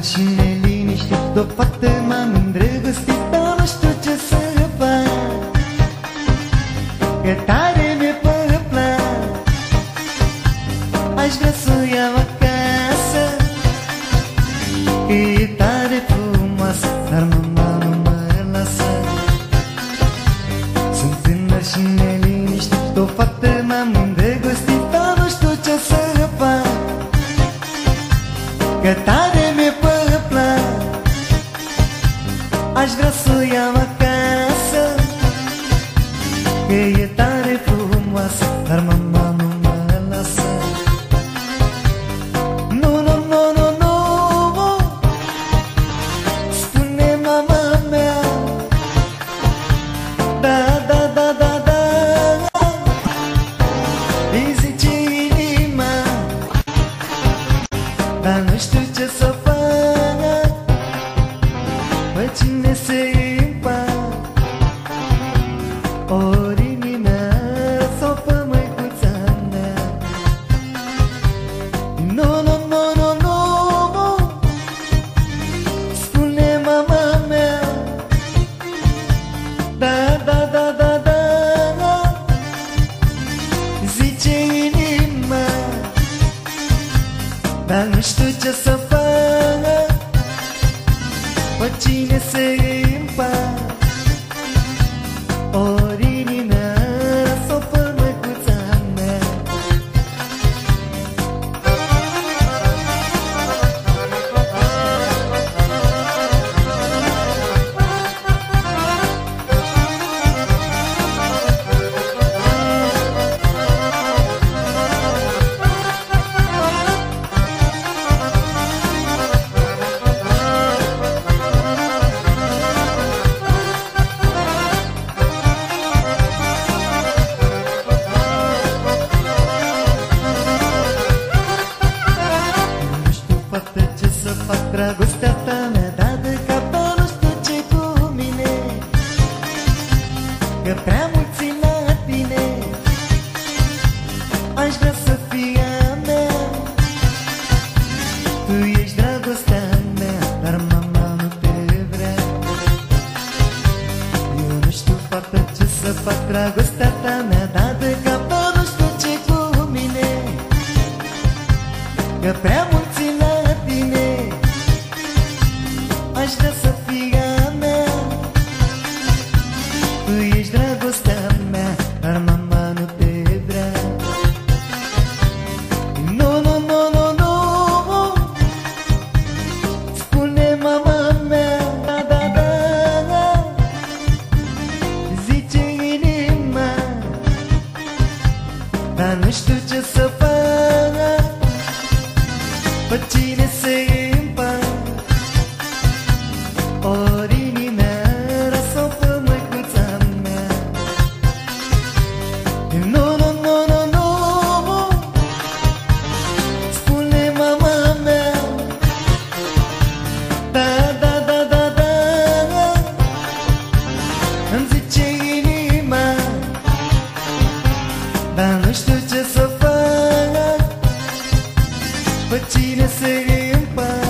și neliniștit, o fată m-am îndrăgostit, dar nu știu ce să fac, că tare mi-e plac. Aș vrea să o iau acasă, că e tare frumoasă, dar mama nu mă lasă. Sunt tânăr și neliniștit, o fată m-am îndrăgostit, dar nu știu ce să fac, că tare mi-e plac. Aș vrea să o iau acasă, că e tare frumoasă, dar mama nu mă lasă. Nu, nu, nu, nu, nu, spune mama mea. Da, da, da, da, da, îi zice inima, dar nu știu ce să fac, pe cine să împac, ori inimea sau pe măicuța mea. Nu, nu, nu, nu, nu, spune mama mea. Da, da, da, da, da, zice inima, dar nu știu ce să fac, pe cine să împac, ori inimea sau pe măicuța mea. Ce să fac, dragostea ta mi-a dat de cap, dar nu știu ce cu mine, că prea mult țin la tine. Aș vrea să fii a mea, tu ești dragostea mea, dar mama nu te vrea. Eu nu știu, fată, ce să fac, dragostea ta mi-a dat de cap, dar nu știu ce cu mine, că prea mult țin la tine. Aș vrea să fii a mea, tu ești dragostea mea, dar mama nu te vrea. Nu, nu, nu, nu, nu, spune mama mea. Da, da, da, zice inima, dar nu știu ce să fac, pe cine să împac, ori inimea sau pe măicuța mea. Nu, nu, nu, nu, nu, spune mama mea. Da, da, da, da, da, îmi zice inima, dar nu știu ce să fac, pe cine să împac,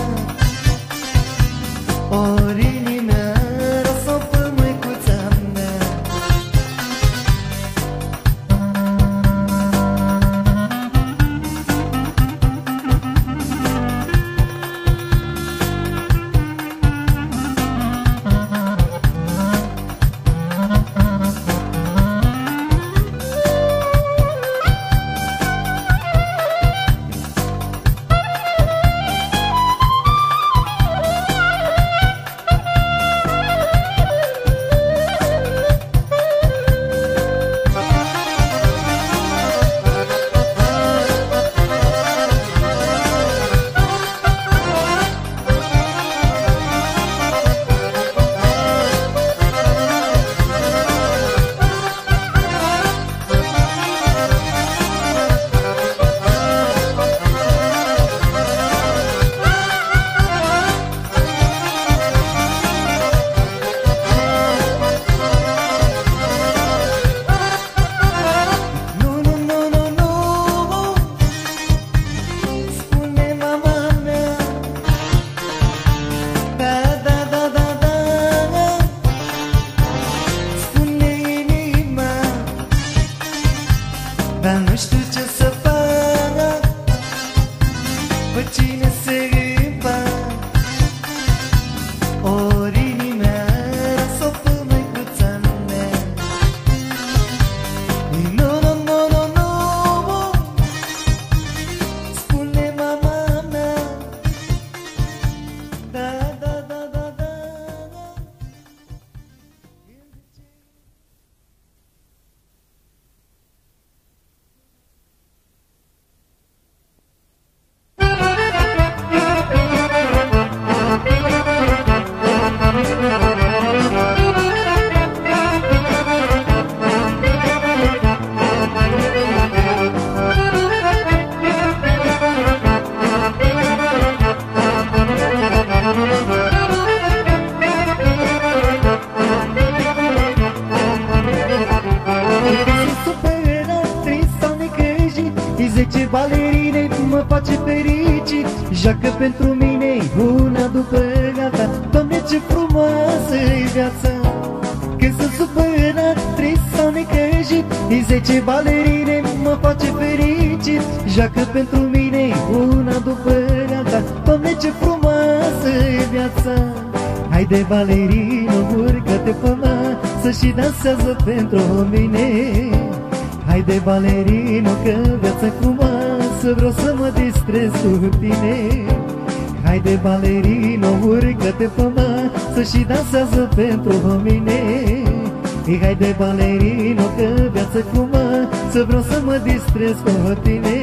mă face fericit. Joacă pentru mine una după alta. Doamne, ce frumoasă-i viața. Când sunt supărat, trist sau necăjit, 10 balerine mă face fericit. Joacă pentru mine una după alta. Doamne, ce frumoasă-i viața. Haide balerino, urcă-te pe masă și dansează pentru mine. Haide balerino, că viața frumoasă, vreau să mă distrez cu tine. Haide balerino, urcă-te pe masă și dansează pentru mine. Haide balerino, că viața frumoasă, vreau să mă distrez cu tine.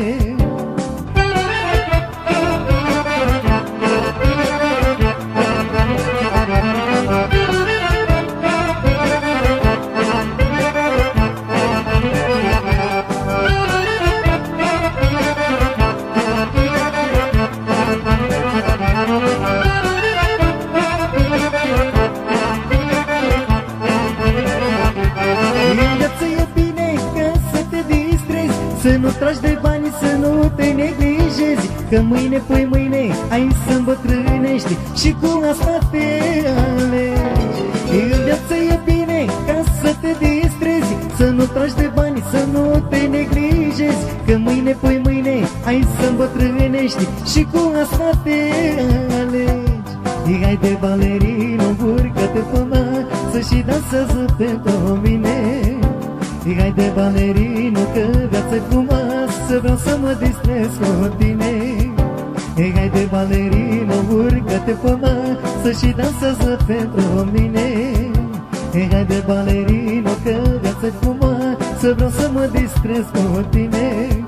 Să nu tragi de bani, să nu te neglijezi, că mâine, păi mâine, ai să îmbătrânești și cu asta te alegi. În viață e bine ca să te distrezi, să nu tragi de bani, să nu te neglijezi, că mâine, păi mâine, ai să îmbătrânești și cu asta te alegi. Haide balerino, urcă-te pe masă și dansează pentru mine. Haide balerino, că viața-i frumoasă, vreau să mă distrez cu tine. Haide balerino, urcă-te pe masă și dansează pentru mine. Haide balerino, că viața-i frumoasă, vreau să mă distrez cu tine.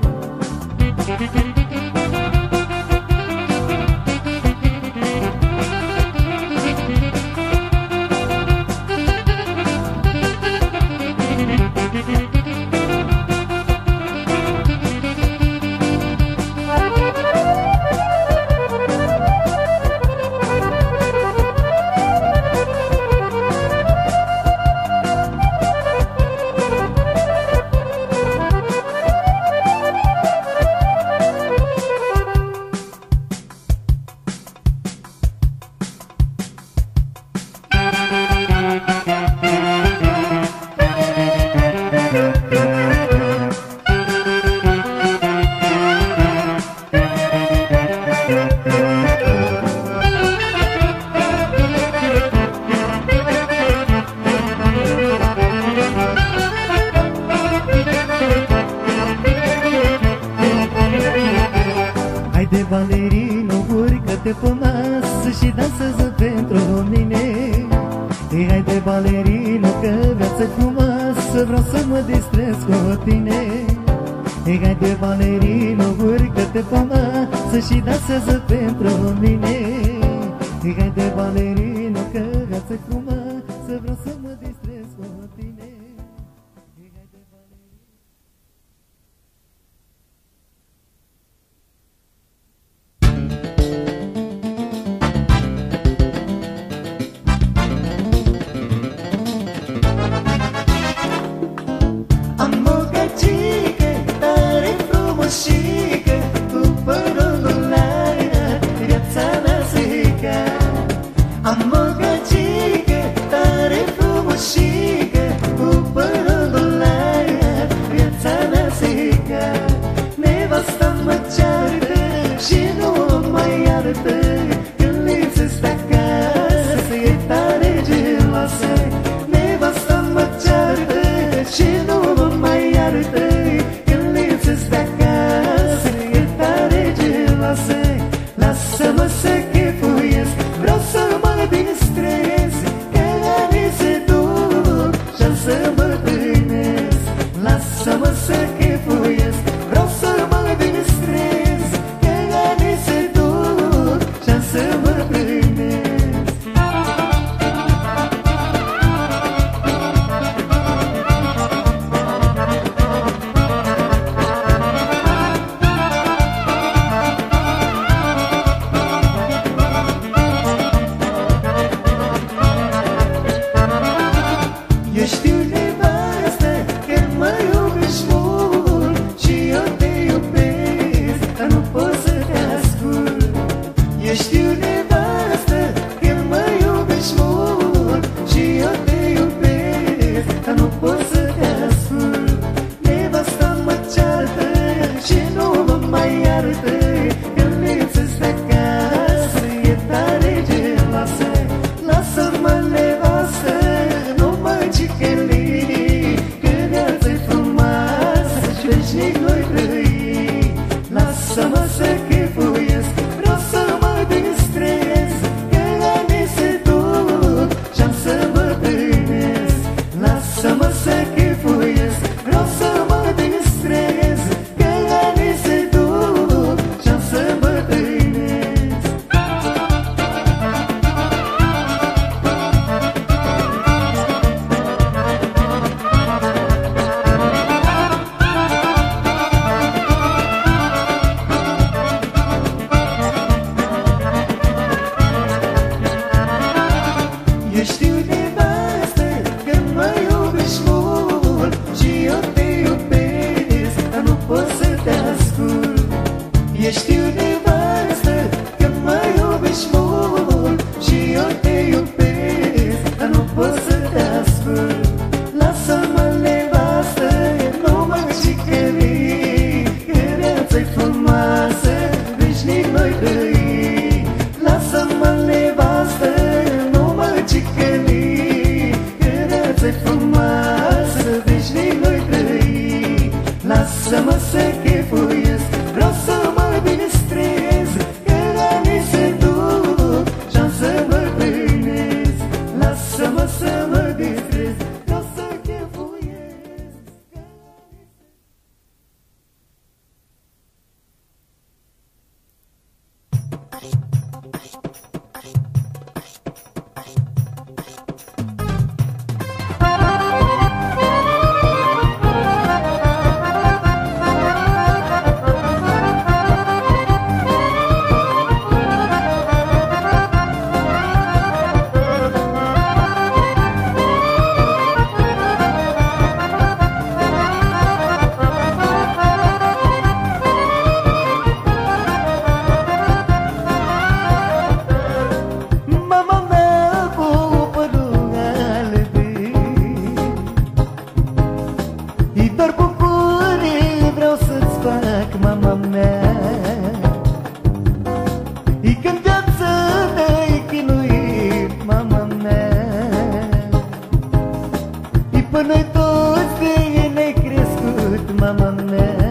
Haide balerino, urcă-te pe masă și dansează pentru mine. Haide balerino, că viața-i frumoasă, vreau să mă distrez cu tine. Haide balerino, urcă-te pe masă și dansează pentru mine. Haide balerino, că viața-i frumoasă, vreau să mă distrez cu tine. Am o gagică Ești o nevastă când mă iubești mult și eu te iubesc, dar nu pot să te ascult. Nevasta mă ceartă și nu mă mai iartă, când lipsesc de acasă, e tare geloasă. Lasă-mă, nevastă, nu mă cicăli, că viața-i frumoasă și veșnic noi trăi. Lasă-mă să chefuiesc, vreau să mă distrez, că anii se duc și-am să bătrânesc. Lasă-mă să chefuiesc, vreau să mă distrez, că anii se duc și-am să bătrânesc. Ești o nevastă când mă iubești mult și eu te iubesc, dar nu pot să te ascult. Ești o nevastă când mă iubești mult și eu te iubesc, dar nu pot să te ascult. Lasă-mă, nevastă, nu mă cicăli, că viața-i frumoasă, veșnic noi trăi. Lasă-mă, nevastă, nu mă cicăli, că viața-i frumoasă, veșnic noi trăi. Lasă-mă să chefuiesc, vreau să mă distrez, că anii se duc și-am să bătrânesc. Lasă-mă să mă distrez, vreau să chefuiesc. Mama mea cu părul alb, îi doar bucurii vreau să-ți fac, mama mea. I când viața ne-ai chinuit, mama mea, I pe noi toți de ne-ai crescut, mama mea.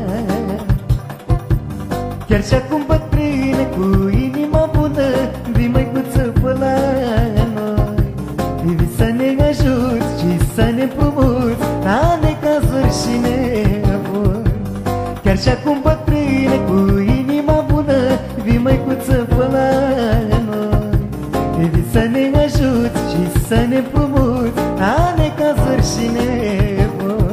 Chiar și acum bătrână cu inima bună, vii măicuță pe la noi. Vii să ne ajuți și să ne împrumuți la necazuri și nevoi. Chiar și acum bătrână cu inima bună, vii măicuță pe la noi. Vii să ne ajuți și să ne împrumuți la necazuri și nevoi.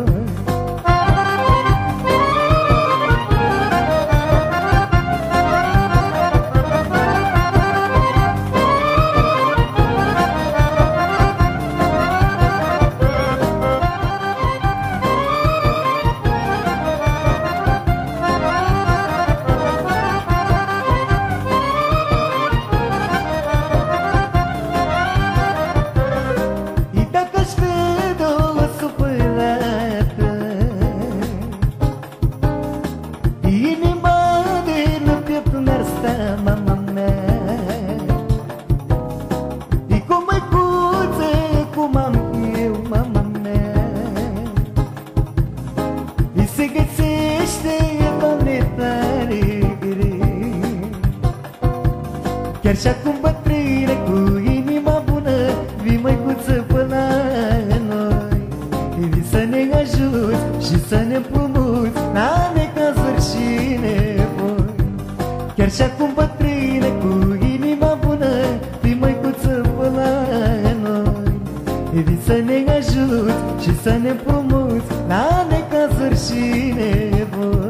Chiar și acum bătrâne cu inima bună, vii măicuță pe la noi. Vii să ne ajuți și să ne împrumuți la necazuri și nevoi. Chiar și acum bătrâne cu inima bună, vii măicuță pe la noi. Vii să ne ajuți și să ne împrumuți la necazuri și nevoi.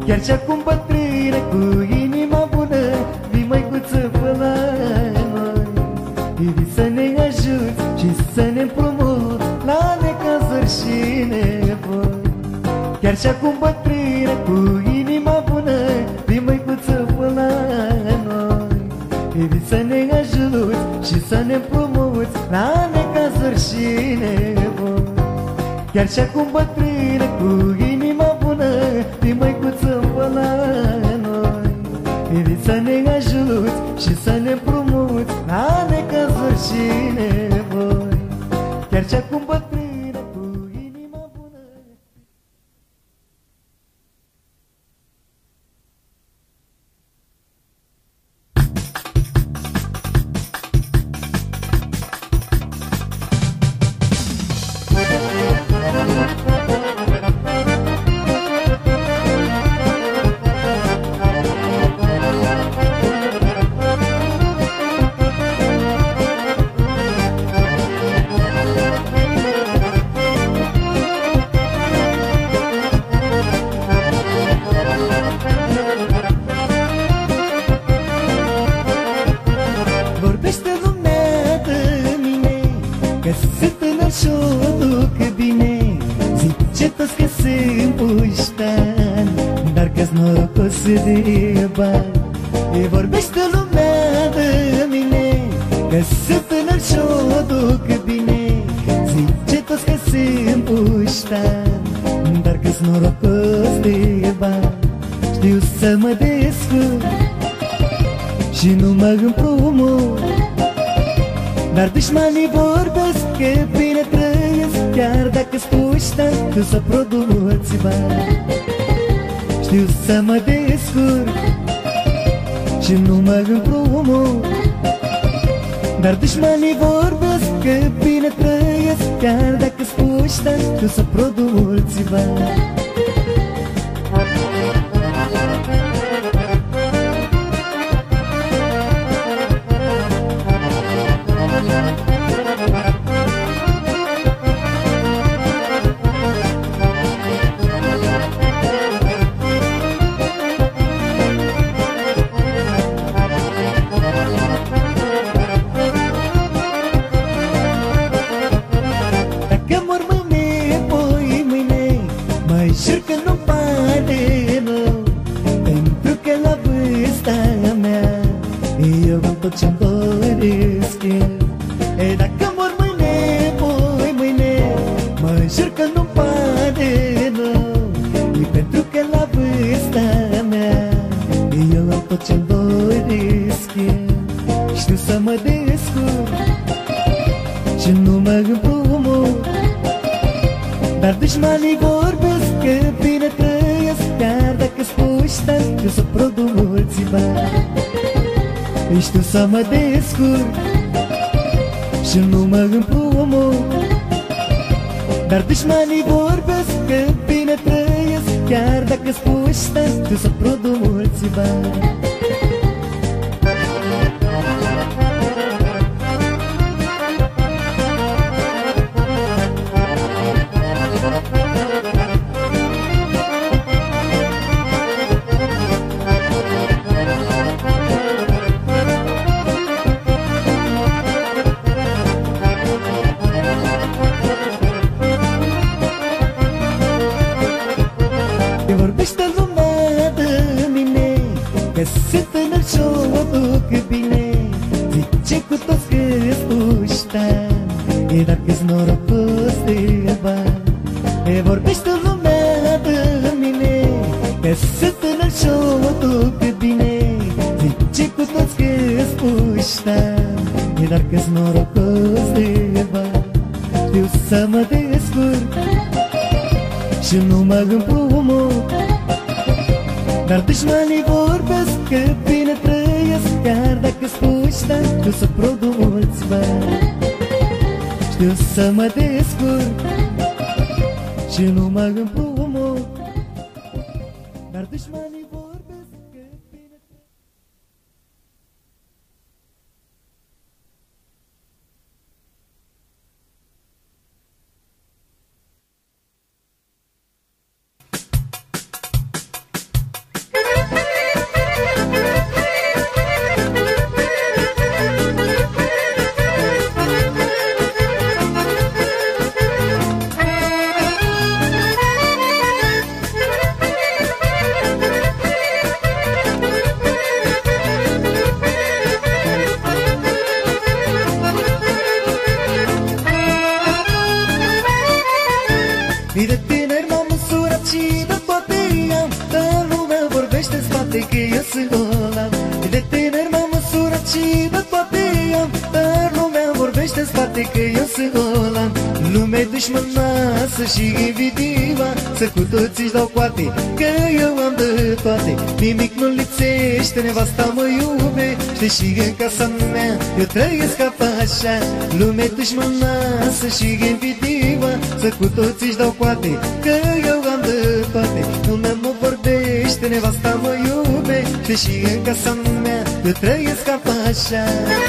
Chiar și acum bătrână, cu inima bună, vii măicuță până la noi. Vii să ne ajuți și să ne împrumuți la necazuri și nevoi. Chiar și acum bătrână, cu inima bună, vii măicuță până la noi. Vii să ne ajuți și să ne împrumuți la necazuri și nevoi. Chiar și acum bătrână, cu inima bună, vii măicuță până la noi. Vii să ne ajuți și să ne împrumuți la necazuri și nevoi. Chiar și acum bătrână, cu inima bună. Vorbește lumea de mine, că sunt tânăr și-o duc bine. Zice toți că sunt puștan, dar că-s norocos de bani. Vorbește lumea de mine, că sunt tânăr și-o duc bine. Zice toți că sunt puștan, dar că-s norocos de bani. Știu să mă descurc și nu mă împrumut, dar dușmanii vorbesc că bine trăiesc, chiar dacă spuși tu să produci bani. Știu să mă descurc și nu mă împrumut, dar dușmanii vorbesc că bine trăiesc, chiar dacă spuși tu să produci bani. Tot ce-mi doresc eu. Dacă mor mâine, voi mâine, mă jur că nu-mi pare rău. E pentru că la vârsta mea eu am tot ce-mi doresc eu. Știu să mă descurc și nu mă împrumut, dar dușmanii vorbesc că bine trăiesc, chiar dacă spuși tu să produc mulți bani. Știu să mă descurc și nu mă împrumut, dar dușmanii vorbesc că bine trăiesc, chiar dacă spuși tu să produc mulți bani. Vorbește lumea de mine, că sunt tânăr și-o duc bine. Zice cu toți că-s puștan, dar că-s norocos de bani. Vorbește lumea de mine, că sunt tânăr și-o duc bine. Zice cu toți că-s puștan, dar că-s norocos de bani. Știu să mă descurc și nu mă împrumut, dar dușmanii vorbesc că bine trăiesc, chiar dacă spuși tu să produc mulți bani. Știu să mă descurc și nu mă împrumut, dar dușmanii vorbesc că bine trăiesc. și de toate am, dar lumea vorbește în spate că eu sunt golan. De tineri m-am măsurat și de toate am, dar lumea vorbește în spate că eu sunt golan. Lumea dușmănoasă și invidivă, să cu toți își dau coate că eu am de toate. Nimic nu lipsește, nevasta mă iubește și în casa mea eu trăiesc ca așa. Lumea dușmănoasă și invidivă, să cu toți își dau coate că eu am de toate. Lumea mă vorbește, nevasta mă iubește și în casa mea eu trăiesc ca așa.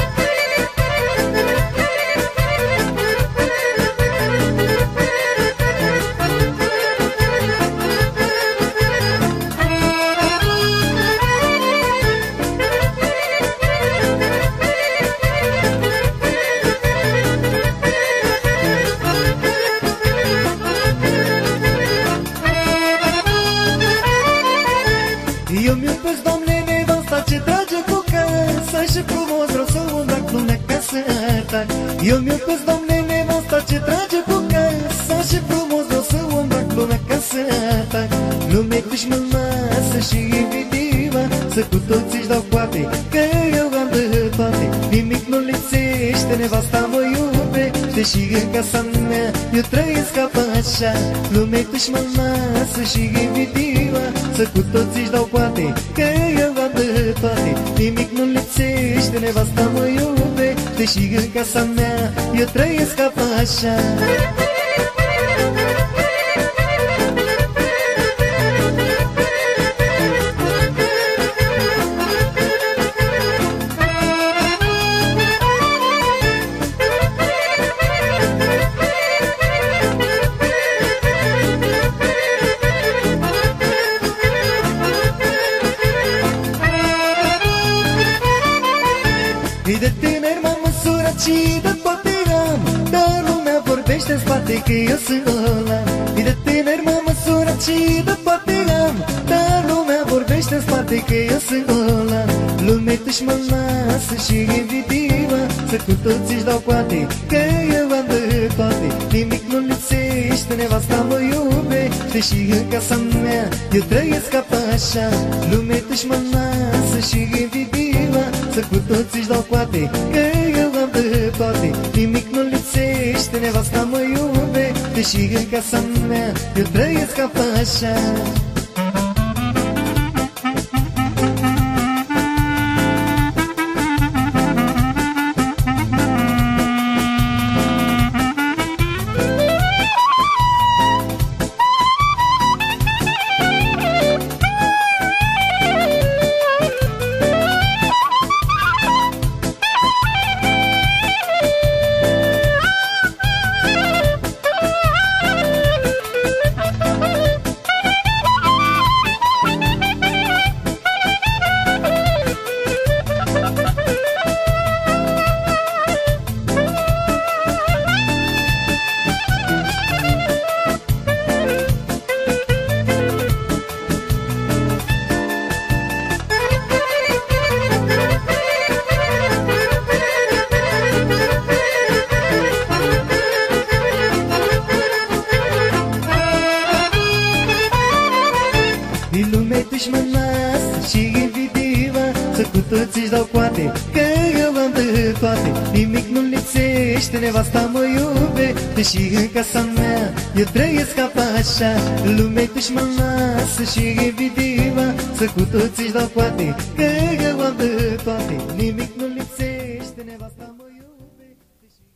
Eu mi-iubesc, Doamne, nevasta ce trage cu casa și frumos vreau să umbrac lumea ca să atac. Eu mi-iubesc, Doamne, nevasta ce trage cu casa și frumos vreau să umbrac lumea ca să atac. Lumea dușmănoasă și invidivă, să cu toți își dau coate că eu am de toate. Nimic nu lipsește, nevasta mă iubește și în casa mea eu trăiesc ca așa. Lumea dușmănoasă și invidivă, să cu toți își dau coate că eu am de toate. Nimic nu lipsește, nevasta mă iubește și în casa mea eu trăiesc ca așa. De tineri m-am măsurat și de toate am, dar lumea vorbește în spate că eu sunt golan. De tineri m-am măsurat și de toate am, dar lumea vorbește în spate că eu sunt golan. Lumea dușmănoasă și invidivă, să cu toți își dau coate că eu am de toate. Nimic nu lipsește, nevasta mă iubește și în casa mea eu trăiesc ca așa. Lumea dușmănoasă și invidivă, să cu toți își dau coate că eu am de toate. Nimic nu lipsește, nevasta mă iubește și în casa mea eu trăiesc ca așa. Lumea dușmănoasă și invidivă, să cu toți își dau coate că eu am de toate. Nimic nu lipsește, nevasta mă iubește și în casa mea eu trăiesc ca așa. Lumea dușmănoasă și invidivă, să cu toți își dau coate că eu am de toate. Nimic nu lipsește, nevasta mă iubește și...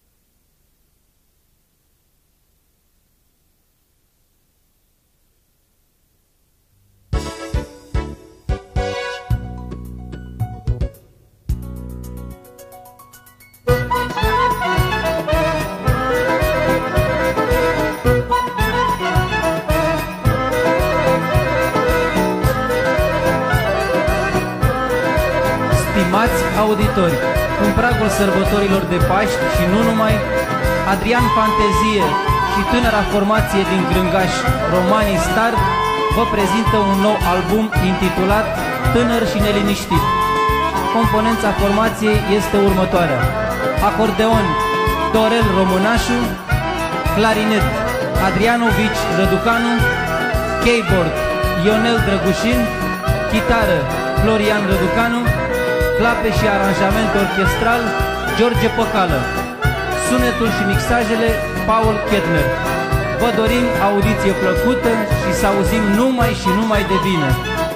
Stimați auditori, în pragul sărbătorilor de Paști și nu numai, Adrian Fantezie și tânăra formație din Grângaș, Romanii Star, vă prezintă un nou album intitulat Tânăr și neliniștit. Componența formației este următoarea: acordeon Dorel Românașu, clarinet Adrianovici Răducanu, keyboard Ionel Drăgușin, chitară Florian Răducanu, clape și aranjament orchestral George Păcală, sunetul și mixajele Paul Kettner. Vă dorim audiție plăcută și să auzim numai și numai de bine.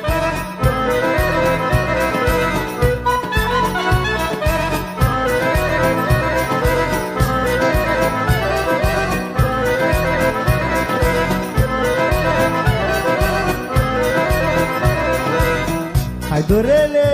Hai, Dorele!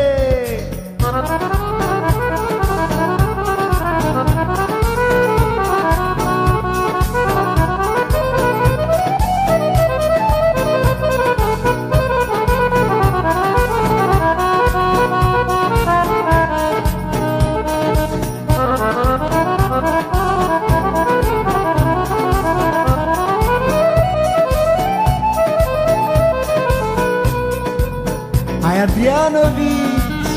Hai, Adrianovici!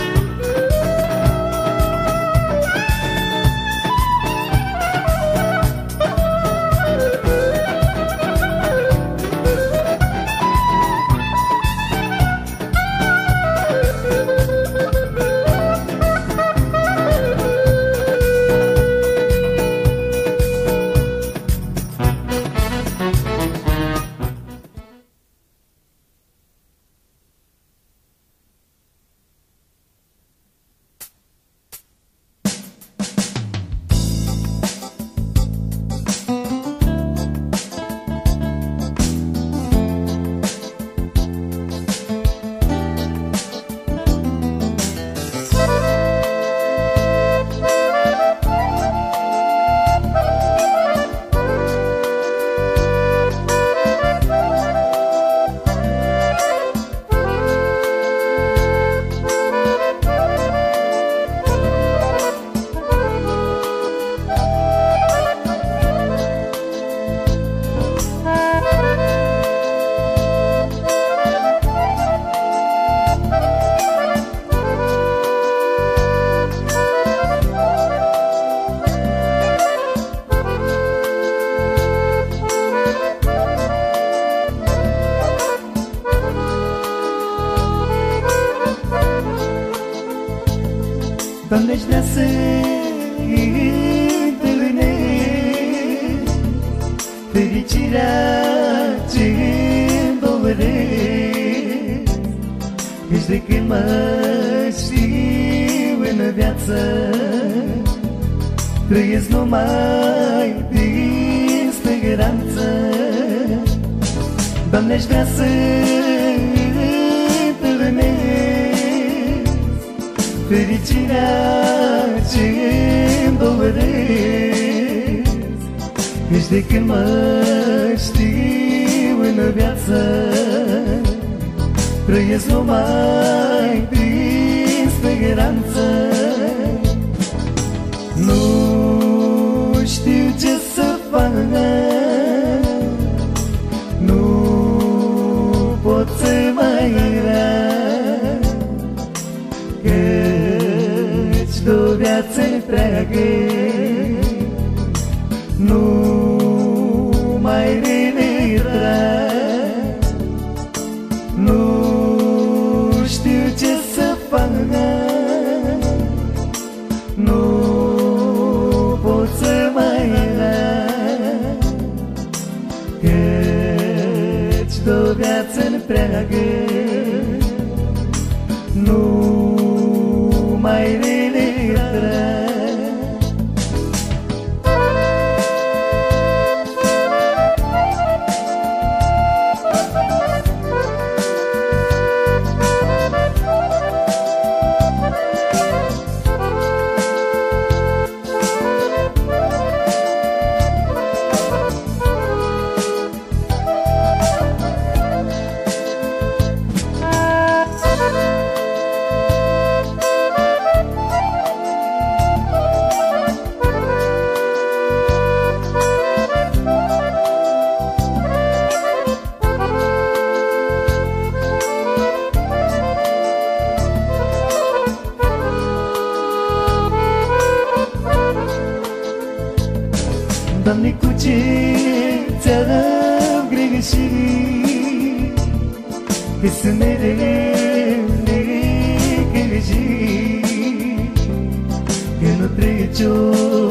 Doamne, aș vrea să întâlnesc fericirea ce-mi doresc, căci de când mă știu în viață, trăiesc numai din speranță. Doamne, aș vrea să întâlnesc fericirea ce-mi doresc, căci de când mă știu în viață, trăiesc numai din speranță. Nu știu ce să fac, nu pot să mai rea, căci de-o viață întreagă nu mai renera. Nu știu ce să fac, nu pot să mai era, căci de-o viață întreagă nu mai renera. Doamne, cu ce ți-am greșit, Că sunt mereu necăjit, că nu trece o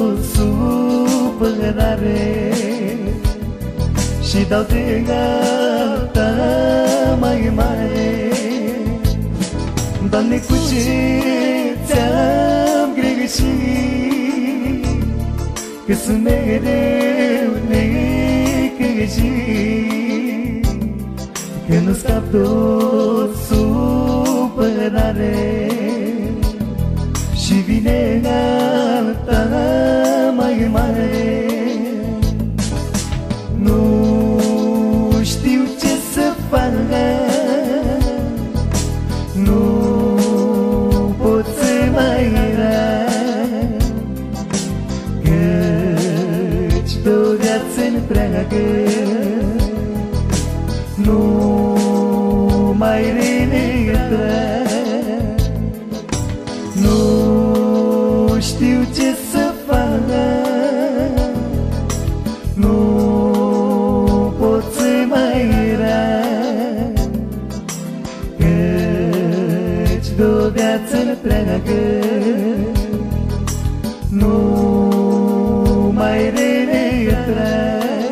supărare și dau de gata mai mare. Doamne, cu ce ți-am greșit, că sunt mereu necăjit, că nu scap de o supărare și vine alta mai mare. Nu știu ce să fac, nu pot să mai era, căci de-o viață întreagă nu mai renega. Nu știu ce să fac, nu pot să mai era, căci de-o viață întreagă nu mai renega.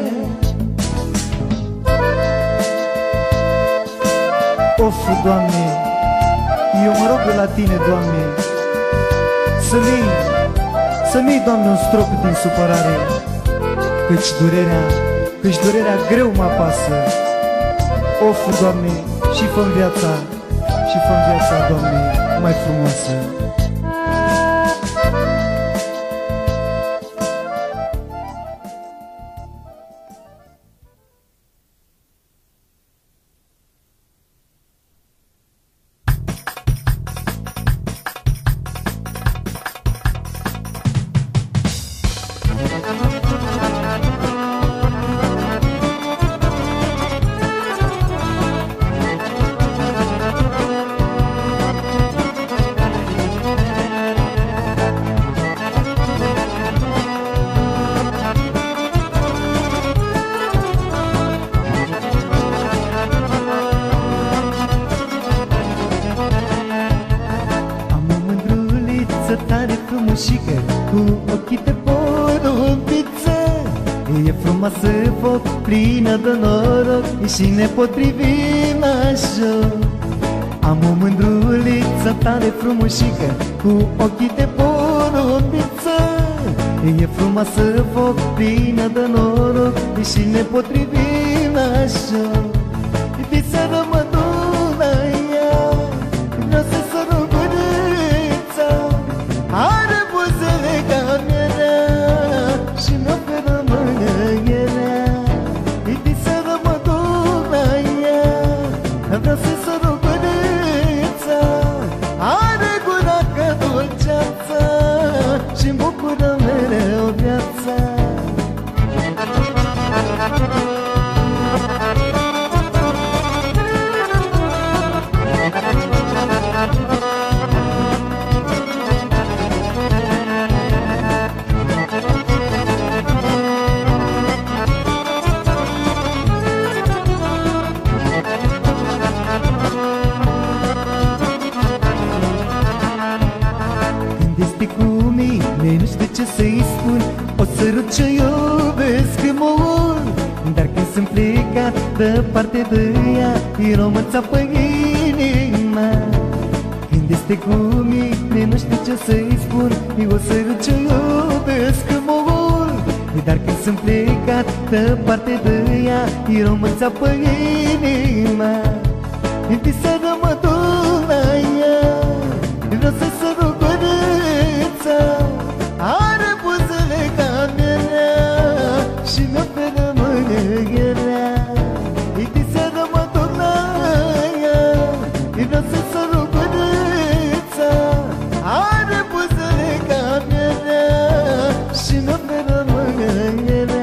Of, Doamne, eu mă rog la Tine, Doamne, să-mi, Doamne, un strop din supărare, căci durerea greu mă apasă. Of, Doamne, și fă-mi viața, Doamne, mai frumoasă. Cu ochii de porumbiță, e frumoasă, foc, plină de noroc și ne potrivim la joc. Am o mândruliță tare frumușică, cu ochii de porumbiță, e frumoasă, foc, plină de noroc și ne potrivim la joc. Diseară mă duc la ea, vreau să sărut gurița, are buzele ca mierea și mi oferă mângâierea. Diseară mă duc la ea, vreau să sărut gurița, are gura ca dulceața și-mi bucură mereu viața. Nu știu ce să-i spun, o sărut ce iubesc mă urc, dar când sunt plecat departe de ea, îi românța pe inima. Când este cu mine, nu știu ce să-i spun, o sărut ce iubesc mă urc, dar când sunt plecat departe de ea, îi românța pe inima. Diseară mă duc la ea, vreau să sărut gurița, are buzele ca mierea și mi oferă mângâierea. Diseară mă duc la ea, vreau să sărut gurița, are buzele ca mierea și mi oferă mângâierea.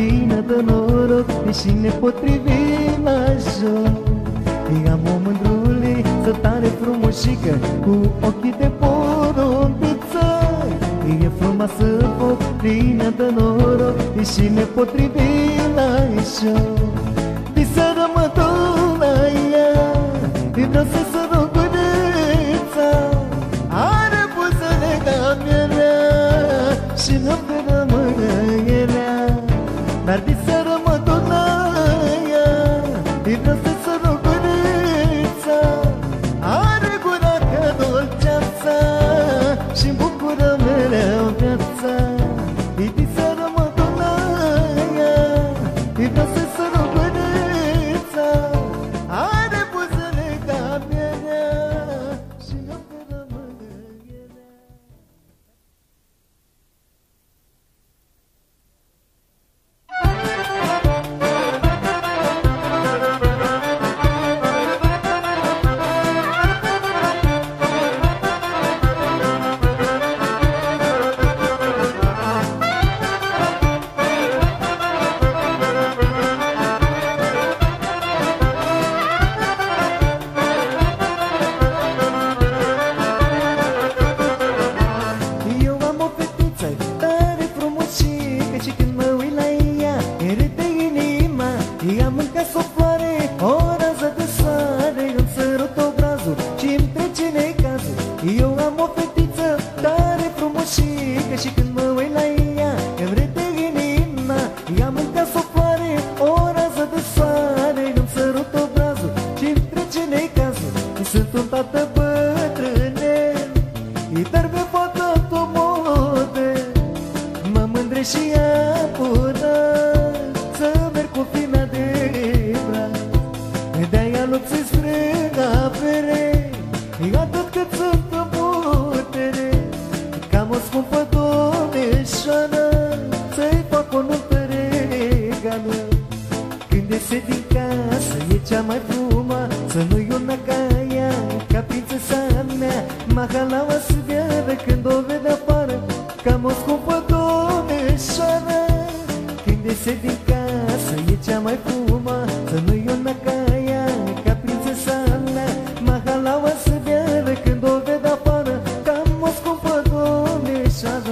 plină de noroc și ne potrivim la joc. Am o mândrule, să tare frumușică, cu ochii de porumbiță. E frumoasă, foc, plină de noroc și ne potrivim la joc. Diseară mă duc la ea, vreau să sărut gurița. Are buzele ca mierea și noapte rămânerea. Dar diseară mă duc la ea, vreau să sărut gurița. Are gura ca dulceața și-mi bucură mereu viața. Diseară mă duc la ea, vreau să sărut gurița. Are buzele ca mierea și noapte rămânerea. Eu am o fetiță tare frumușică și când mă uit la ea îmi râde inima. Ea mânca-s o floare, o rază de soare, îmi sărut obrazul și-mi trece necazul. Eu am o fetiță tare frumușică și când mă uit la ea îmi râde inima. Ea mânca-s o floare, o rază de soare, îmi sărut obrazul și-mi trece necazul. Sunt un tată bătrânel, dar mi-a făcut o modă. Mă mândre și apură să merg cu fimea de braț. De-aia loc să-i strâng apere, atât cât sunt în putere. Cam o scumpă domnișoară, să-i fac o nuntă regală. Când iese din casă e cea mai frumoasă, nu-i una ca ea, ca prințesa mea. Mahalaua se viară când o vede afară, cam o scumpă domnișoară. Când iese din casă e cea mai frumoasă, nu-i una ca ea, ca prințesa mea. Mahalaua se viară când o vede afară, cam o scumpă domnișoară.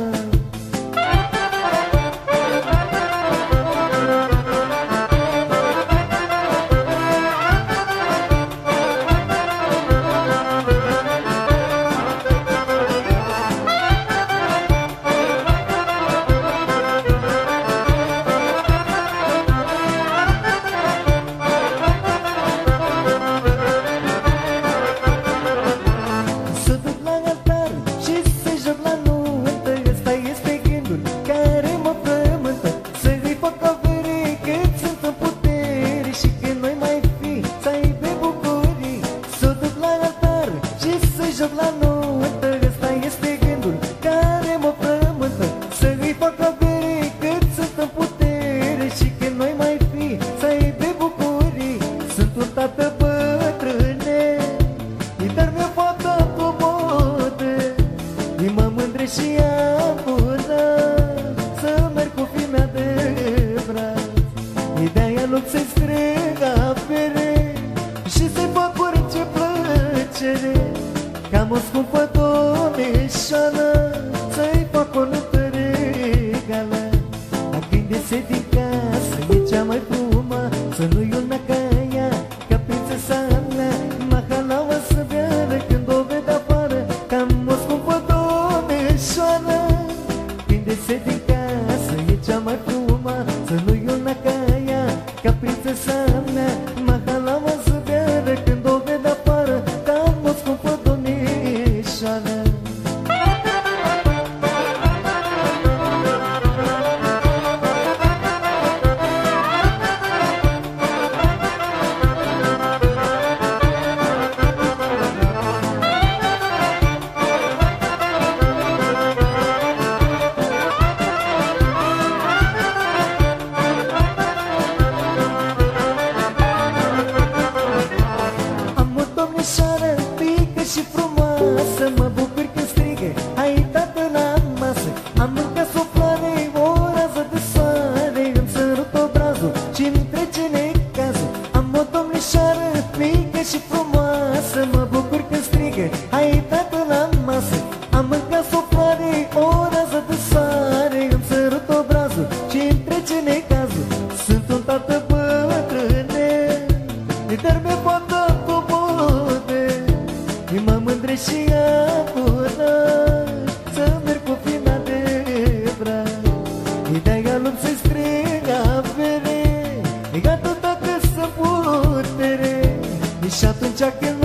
Să duc la altar și să-i joc la nuntă, ăsta este gândul care mă frământă. Să-i fac avere cât sunt în putere și când noi mai fi să aibă bucurii. Să duc la altar și să-i joc la nuntă, ăsta este gândul care mă frământă. Să-i fac avere cât sunt în putere și când noi mai fi să aibă bucurii. Sunt un tată bătrânel, dar mi-a făcut o modă. Mă mândre și apură să merg cu fimea de braț. De-aia loc să-i strâng apere și să-i fac orice plăcere. Cam o scumpă domnișoară, să-i fac o nuntă regală. Când iese din casă e cea mai frumoasă, nu-i una ca ea, ca prințesa mea. Mahalaua să viară când o vede afară, cam o scumpă domnișoară. Când iese din casă e cea mai frumoasă, nu-i una ca ea, ca prințesa mea. Mahalaua să viară când o vede afară, cam o scumpă domnișoară. Și atunci când